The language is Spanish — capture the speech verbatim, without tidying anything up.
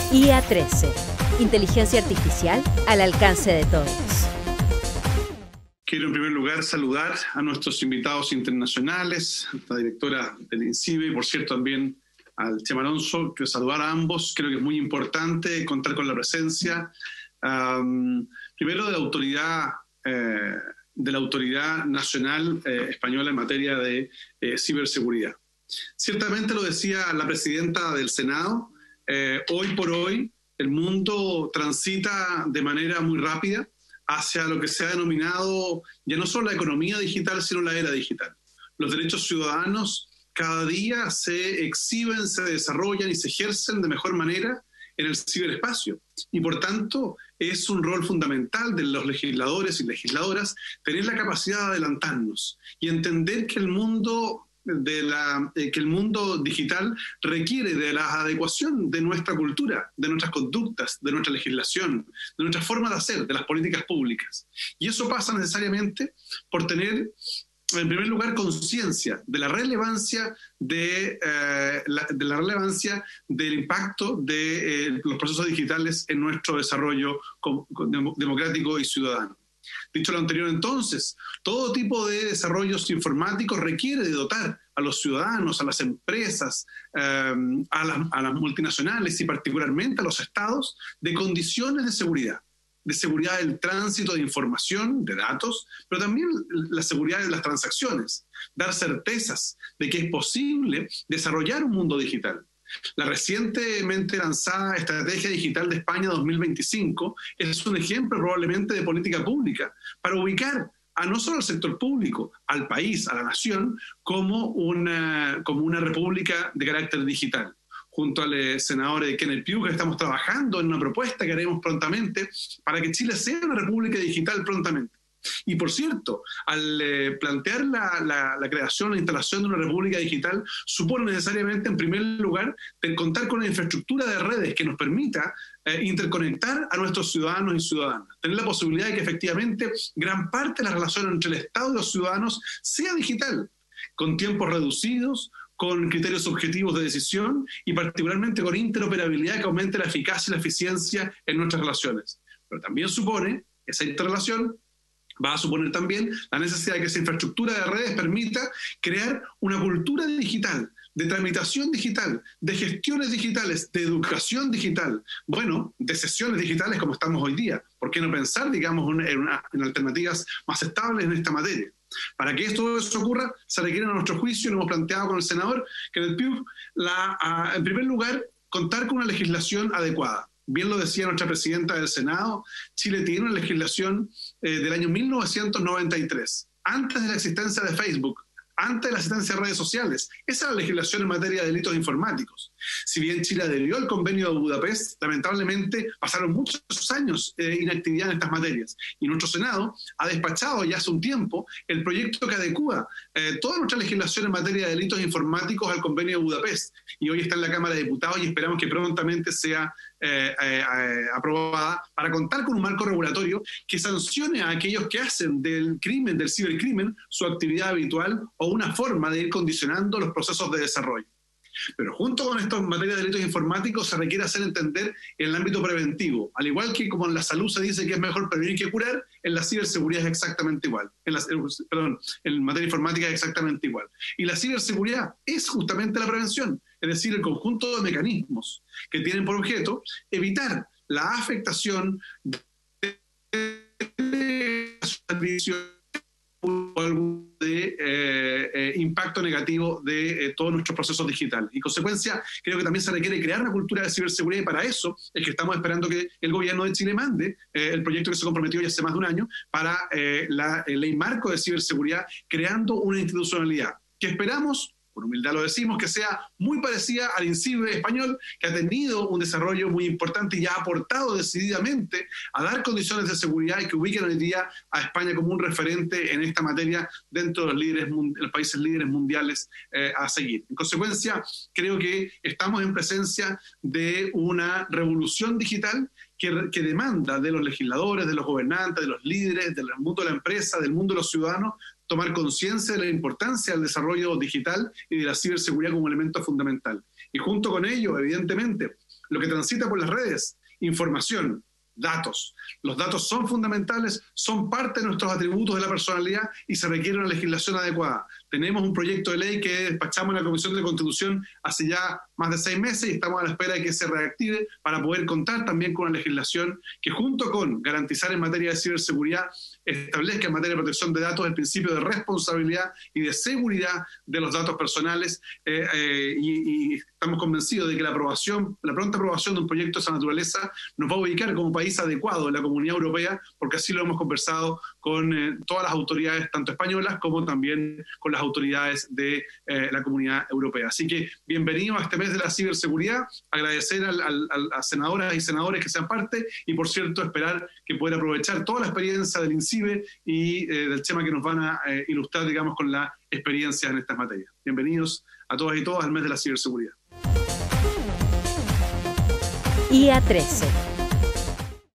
I A trece. Inteligencia artificial al alcance de todos. Quiero en primer lugar saludar a nuestros invitados internacionales, a la directora del INCIBE y por cierto también al Chema Alonso. Quiero saludar a ambos. Creo que es muy importante contar con la presencia um, primero de la autoridad eh, de la autoridad nacional eh, española en materia de eh, ciberseguridad. Ciertamente lo decía la presidenta del Senado, eh, hoy por hoy el mundo transita de manera muy rápida hacia lo que se ha denominado ya no solo la economía digital, sino la era digital. Los derechos ciudadanos cada día se exhiben, se desarrollan y se ejercen de mejor manera en el ciberespacio. Y por tanto, es un rol fundamental de los legisladores y legisladoras tener la capacidad de adelantarnos y entender que el mundo de la, eh, que el mundo digital requiere de la adecuación de nuestra cultura, de nuestras conductas, de nuestra legislación, de nuestra forma de hacer, de las políticas públicas. Y eso pasa necesariamente por tener, en primer lugar, conciencia de la relevancia de, eh, la, de la relevancia del impacto de eh, los procesos digitales en nuestro desarrollo com- democrático y ciudadano. Dicho lo anterior entonces, todo tipo de desarrollos informáticos requiere de dotar a los ciudadanos, a las empresas, eh, a, las, a las multinacionales y particularmente a los estados de condiciones de seguridad, de seguridad del tránsito de información, de datos, pero también la seguridad de las transacciones, dar certezas de que es posible desarrollar un mundo digital. La recientemente lanzada Estrategia Digital de España dos mil veinticinco es un ejemplo probablemente de política pública para ubicar a no solo al sector público, al país, a la nación, como una, como una república de carácter digital. Junto al eh, senador Kenneth Pugh estamos trabajando en una propuesta que haremos prontamente para que Chile sea una república digital prontamente. Y por cierto, al eh, plantear la, la, la creación, la instalación de una república digital, supone necesariamente, en primer lugar, el contar con una infraestructura de redes que nos permita eh, interconectar a nuestros ciudadanos y ciudadanas. Tener la posibilidad de que efectivamente gran parte de la relación entre el Estado y los ciudadanos sea digital, con tiempos reducidos, con criterios objetivos de decisión y particularmente con interoperabilidad que aumente la eficacia y la eficiencia en nuestras relaciones. Pero también supone esa interrelación va a suponer también la necesidad de que esa infraestructura de redes permita crear una cultura digital, de tramitación digital, de gestiones digitales, de educación digital, bueno, de sesiones digitales como estamos hoy día. ¿Por qué no pensar, digamos, en, una, en alternativas más estables en esta materia? Para que esto eso ocurra, se requiere, a nuestro juicio, lo hemos planteado con el senador Kenneth Pugh, la, a, en primer lugar, contar con una legislación adecuada. Bien lo decía nuestra presidenta del Senado, Chile tiene una legislación eh, del año mil novecientos noventa y tres, antes de la existencia de Facebook, antes de la existencia de redes sociales. Esa es la legislación en materia de delitos informáticos. Si bien Chile adherió al convenio de Budapest, lamentablemente pasaron muchos años de eh, inactividad en estas materias. Y nuestro Senado ha despachado ya hace un tiempo el proyecto que adecúa eh, toda nuestra legislación en materia de delitos informáticos al convenio de Budapest. Y hoy está en la Cámara de Diputados y esperamos que prontamente sea Eh, eh, eh, aprobada para contar con un marco regulatorio que sancione a aquellos que hacen del crimen, del cibercrimen, su actividad habitual o una forma de ir condicionando los procesos de desarrollo. Pero junto con esto, en materia de delitos informáticos, se requiere hacer entender en el ámbito preventivo. Al igual que como en la salud se dice que es mejor prevenir que curar, en la ciberseguridad es exactamente igual. En la, perdón, en materia informática es exactamente igual. Y la ciberseguridad es justamente la prevención, es decir, el conjunto de mecanismos que tienen por objeto evitar la afectación de servicios o algún de eh, eh, impacto negativo de eh, todos nuestros procesos digitales. Y en consecuencia, creo que también se requiere crear una cultura de ciberseguridad y para eso es que estamos esperando que el gobierno de Chile mande eh, el proyecto que se comprometió ya hace más de un año para eh, la eh, ley marco de ciberseguridad, creando una institucionalidad que esperamos, con humildad lo decimos, que sea muy parecida al INCIBE español, que ha tenido un desarrollo muy importante y ha aportado decididamente a dar condiciones de seguridad y que ubiquen hoy día a España como un referente en esta materia dentro de los, líderes, los países líderes mundiales eh, a seguir. En consecuencia, creo que estamos en presencia de una revolución digital que, que demanda de los legisladores, de los gobernantes, de los líderes, del mundo de la empresa, del mundo de los ciudadanos, tomar conciencia de la importancia del desarrollo digital y de la ciberseguridad como elemento fundamental. Y junto con ello, evidentemente, lo que transita por las redes, información, datos. Los datos son fundamentales, son parte de nuestros atributos de la personalidad y se requiere una legislación adecuada. Tenemos un proyecto de ley que despachamos en la Comisión de Constitución hace ya más de seis meses y estamos a la espera de que se reactive para poder contar también con una legislación que, junto con garantizar en materia de ciberseguridad, establezca en materia de protección de datos el principio de responsabilidad y de seguridad de los datos personales eh, eh, y, y estamos convencidos de que la aprobación, la pronta aprobación de un proyecto de esa naturaleza nos va a ubicar como país adecuado en la Comunidad Europea, porque así lo hemos conversado con eh, todas las autoridades, tanto españolas como también con las autoridades de eh, la Comunidad Europea. Así que bienvenido a este mes de la ciberseguridad, agradecer al, al, a senadoras y senadores que sean parte y, por cierto, esperar que puedan aprovechar toda la experiencia del INCIBE y eh, del tema que nos van a eh, ilustrar, digamos, con la experiencia en estas materias. Bienvenidos a todas y todas al mes de la ciberseguridad. I A trece.